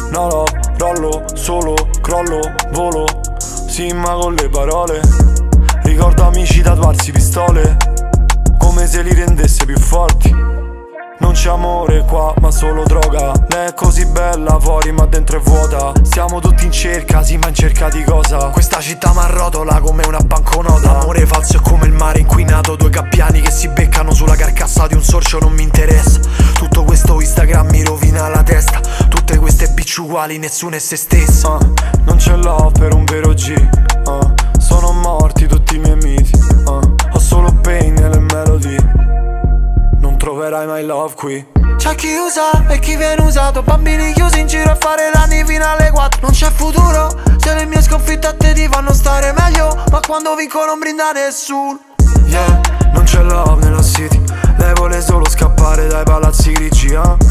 No love, rollo, solo, crollo, volo. Sì, ma con le parole ricordo amici tatuarsi pistole, come se li rendesse più forti. Non c'è amore qua, ma solo droga. Lei è così bella fuori, ma dentro è vuota. Siamo tutti in cerca, sì, ma in cerca di cosa? Questa città m'arrotola come una banconota. L'amore falso è come il mare inquinato, due gabbiani che si beccano sulla carcassa di un sorcio. Non mi interessa, tutto questo Instagram mi rovina la testa. Tutte queste bitch uguali, nessuno è se stessa. Non c'è love per un vero G. Sono morti tutti i miei miti. Ho solo pain nelle melodie. Non troverai mai love qui. C'è chi usa e chi viene usato, bambini chiusi in giro a fare danni fino alle 4. Non c'è futuro se le mie sconfitte a te ti fanno stare meglio, ma quando vinco non brinda nessuno. Yeah, non c'è love nella city. Lei vuole solo scappare dai palazzi grigi,